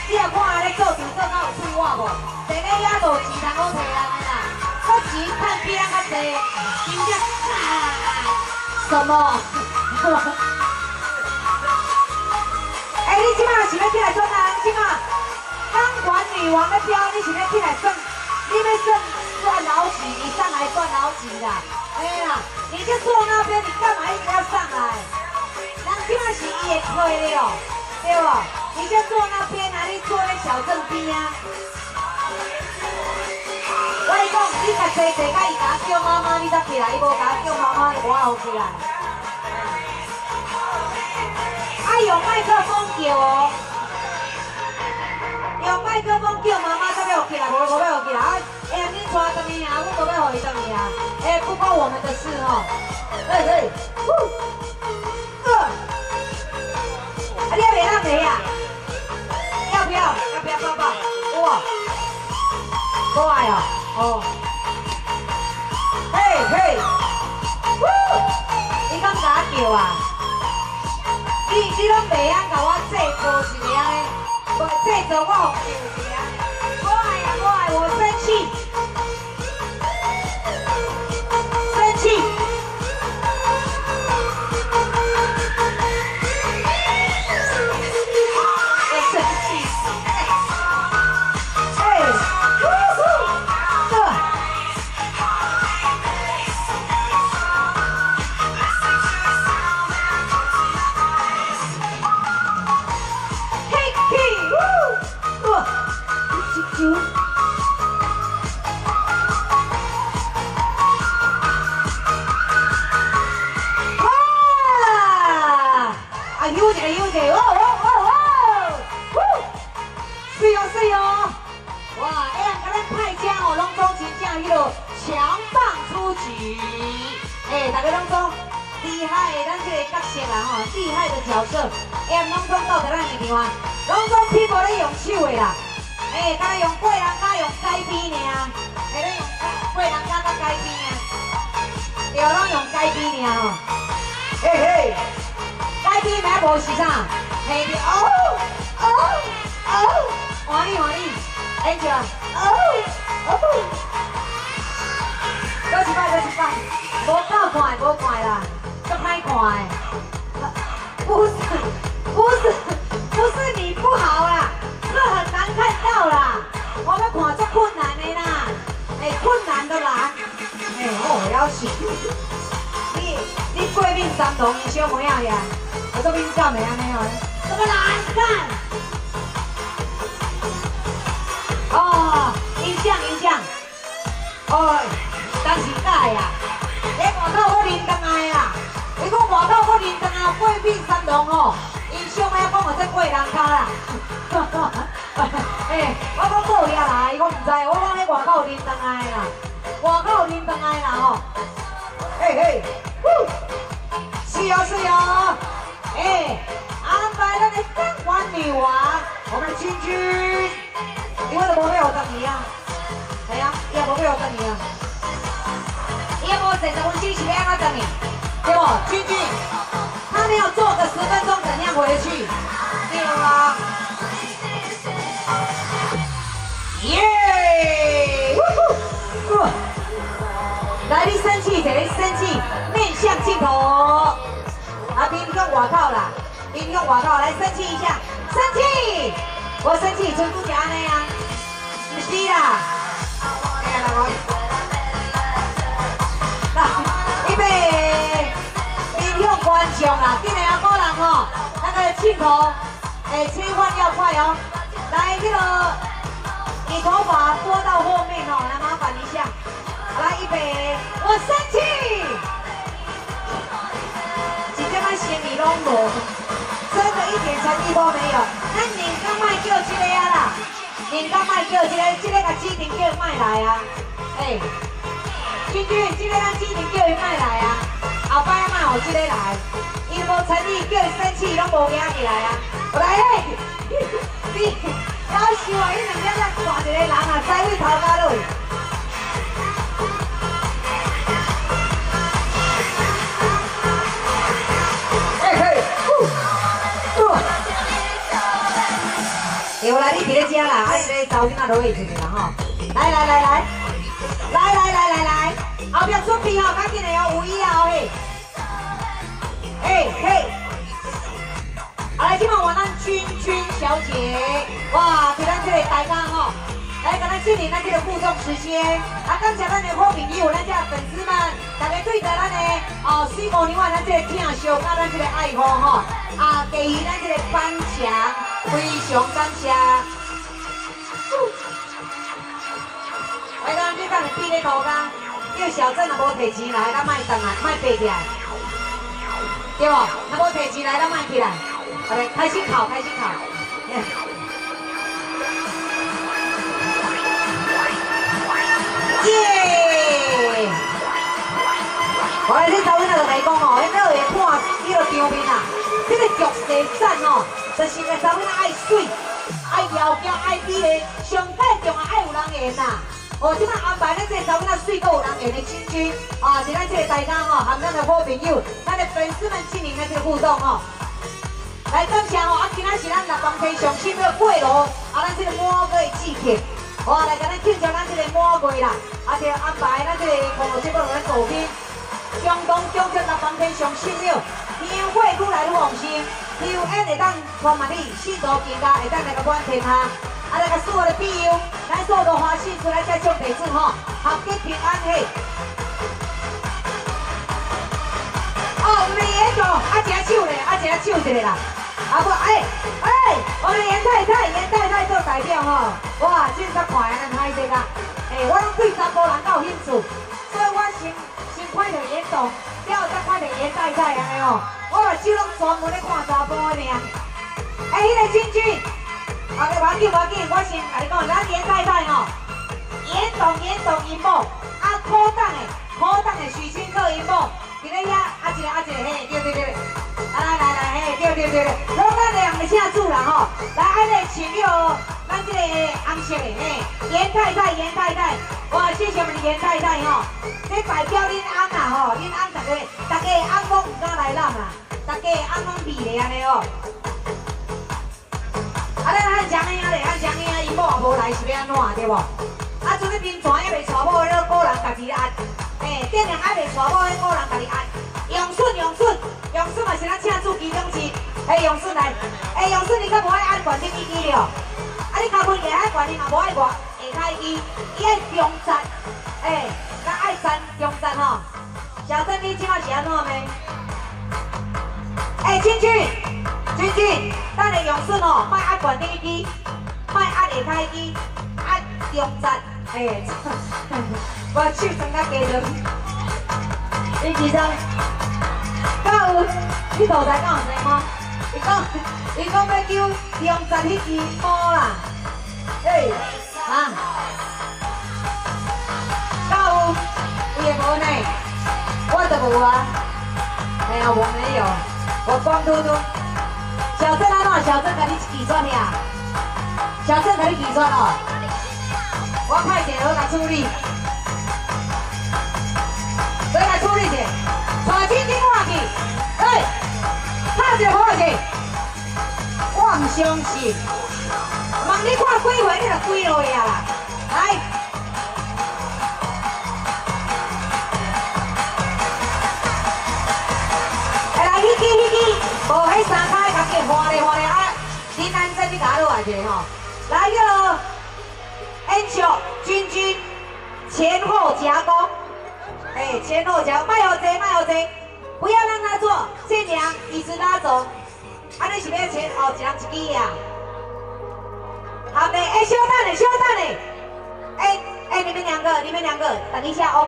你也看安尼做场做到有水我无？第个也无钱通好摕人的啦，我钱趁比咱较济，真正什么？哎，你即马是要起来算啊？你即马钢管女王的标，你是要起来算？你要算老几？你上来算老几啦？哎呀，你就坐那边，你干嘛一直要上来？人即马是伊的亏了，对不？你就坐那边啊，你坐在小正边啊。我跟你讲，你甲坐坐甲伊甲我叫妈妈，你才起来；伊无甲我叫妈妈，就无好起来。啊，用麦克风叫哦，用麦克风叫妈妈才要起来，无要起来啊！哎呀，你带回去啊，我无要互伊回去啊。哎，不关我们的事哦。啊，你要袂当袂啊？要不要抱抱？哇，过来哦，哦，嘿嘿，你敢甲我叫啊？你拢袂晓甲我制作一个安尼，无制作我互叫一个安尼。我爱，我生气，生气。是哦，哇！哎呀，甲咱派将哦，拢总真正迄落强棒出局。哎，大家拢总厉害的，咱这个角色啦吼，厉害的角色，哎呀，拢总到在咱的地方，拢总屁股咧用手的啦。哎，敢若用过人甲用改编尔，哎，咧用过人甲甲改编啊，对，拢用改编尔吼。嘿嘿，改编名无是啥？嘿，换你，Angel， 多一摆，无够看啦，足歹看的。不是你不好啦，是很难看到啦，我们看足困难的啦，哎，困难的啦，哎，哦，要死，你过面三同伊小妹仔呀，我这边干没安尼哦，这么难看。哦，音响，哦，但是假呀，咧外口我认同的啦。你讲外口我认同啊，过面三同吼，因上尾讲我在过人卡啦。哎，我讲过遐啦，伊讲唔知，我讲咧外口认同的啦，外口认同的啦吼。嘿，是哦，哎，安排咱的钢管女王，我们君君。你为什么没有等你啊？哎呀，你也无要等你啊！你也无40分钟是要安怎等你，对不？君君，他没有坐个10分钟，怎样回去？对啦。耶！来，你生气，你生气，面向镜头。啊，别用外口啦，别用外口，来生气一下，生气！我生气，全部是安尼啊，不是啦。哎呀，来，预备，面向观众啦，今日阿个人吼，那个镜头，切换要快哦。来，这个，你头发拨到后面哦，来麻烦一下。来，预备，我生气。真正咱心里拢无。真的一点诚意都没有，咱人家卖叫这个啊啦，人家卖叫这个甲指定叫卖来啊，哎，君，这个咱指定叫伊卖来啊，后摆啊卖互这个来，伊无诚意叫伊生气，拢无惊起来啊，来嘿，你夭寿啊，伊两个咱换一个人啊，栽位头家落。有啦，你啊啦，啊，你找囡仔落去一个啦吼。来，后壁准备吼，赶紧的哦，有椅啊嘿。嘿。来，今晚换咱君小姐，哇，给咱这个大家吼，来给咱进行咱这个互动时间。啊，感谢咱的好朋友，咱这粉丝们，大家对着咱的水母娘啊，咱这个疼惜，甲咱这个爱护吼，啊，给予咱这个颁奖，非常感谢。来，咱这等比咧涂工，叫小郑若无摕钱来，咱莫动来，莫爬起来，对无？若无摕钱来，咱莫起来。好嘞，开心烤。耶！我来这找那个来讲哦，迄个会看迄个场面啊，这个玉石展哦，就是个找那爱水、爱窈窕、爱美的，上最重要爱有人缘呐。哦，即摆安排咱这找那水够有人缘的君啊，是咱这个大家哦，和咱的好朋友、咱的粉丝们进行咱这个互动哦。来感谢吼，啊，今仔是咱六房溪上新的过路，啊，咱这个满月的季节，哇，来甲咱庆祝咱这个满月啦，啊，就安排咱这个娱乐节目来作品，共同奖祝六房溪上新庙，庙会愈来愈旺盛，表演会当传万里，信徒更加会当来个满天下，啊，来个所有的朋友，咱所有的花信出来再祝地主吼，合吉平安喜。哦，我们的严总，啊，一个手嘞，啊，一个手一个啦。啊不，我们严太太做代表吼，哇，真煞看安尼歹势啦。我拢对查甫人较有兴趣，所以我先看到严总，了后再看到严太太安尼哦。我目睭拢专门咧看查甫的尔。迄个君，无要紧，我先甲你讲，咱严太太吼，严董因某，啊，苦档的许新克因某，伫咧遐啊一个，嘿，对。来，嘿，对，拢咱两个请主人吼，来安尼请了咱这个红色的嘿，严太太，哇，谢谢我们的严太太吼，这代表恁翁啦吼，恁翁大家翁拢唔敢来揽啦，大家翁拢避咧安尼哦。啊，咱按讲个因某也无来是要安怎对无？啊，像咧面传还袂娶某，迄个个人家己按，电量还袂娶某，迄个人家己按。用顺嘛是咱请主其中之，用顺来，用顺你可无爱按管顶机了，啊你脚分起来管你嘛无爱外下开机，伊爱中站，咱爱站中站吼。小郑你即摆是安怎咩？君，咱的用顺哦，莫按管顶机，莫按下开机，按中站，我手伸甲加长，你几张？你头才讲谁吗？伊讲要叫中站迄支毛啦，有，伊也无呢，我就无啊，我没有，我光秃秃。小郑安怎？小郑甲你计算呀？小郑甲你计算哦，我快点，我甲处理，我来处理者，带钱去换去。拍一个好势，我唔相信。问你看几回，你就几落去啊啦！来，来，迄支，无迄三骹甲计换咧啊！林安真你甲落来者吼，来个 Angel 君前后夹攻，前后夹，卖好济。不要让他做，尽量一直拉走。啊，你是要前后一人一支呀？好的，小蛋的，你们两个，等一下哦。